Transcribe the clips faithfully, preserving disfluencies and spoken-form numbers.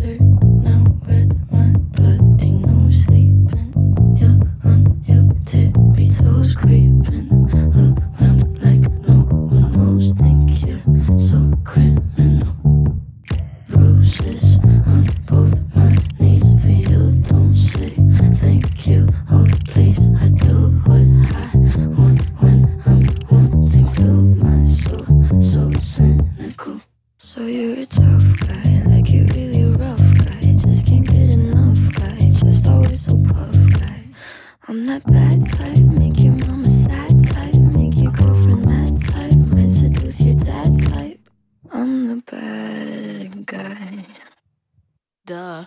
water. Now red, my bloody nose sleeping. You're on your tippy toes creeping around like no one knows. Think you're so criminal. Bruises on both my knees for you. Don't say thank you. Oh please, I do what I want when I'm wanting to. My soul so cynical. So you're a tough guy, like you're really rough guy. Just can't get enough guy, just always so puff guy. I'm that bad type, make your mama sad type, make your girlfriend mad type, might seduce your dad type. I'm the bad guy. Duh.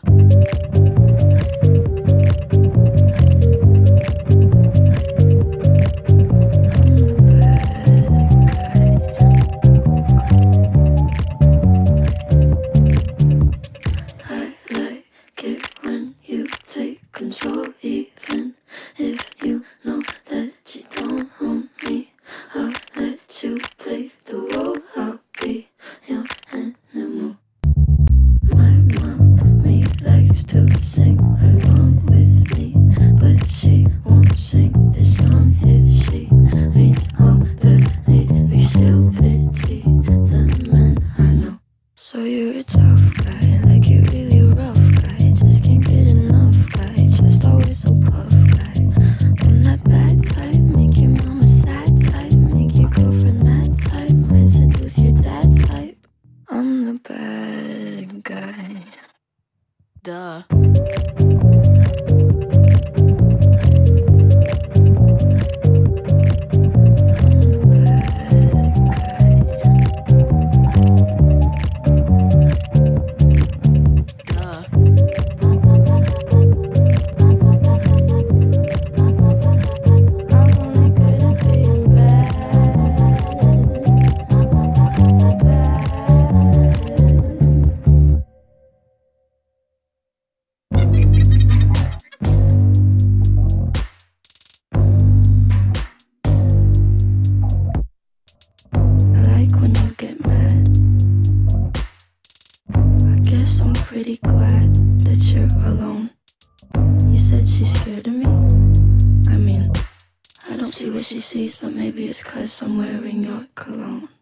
Control, even if you know that you don't own me. I'll let you play the role. I'll be your animal. My mommy likes to sing along with me, but she won't sing this song if she reads all the lyrics. She'll pity the men I know. So you're a tough guy, like you're really rough guy. Just can't get enough guy, just always so puff guy. I'm that bad type, make your mama sad type, make your girlfriend mad type, might seduce your dad type. I'm the bad guy. Duh. Pretty glad that you're alone. You said she's scared of me. I mean, I don't see what she sees, but maybe it's 'cause I'm wearing your cologne.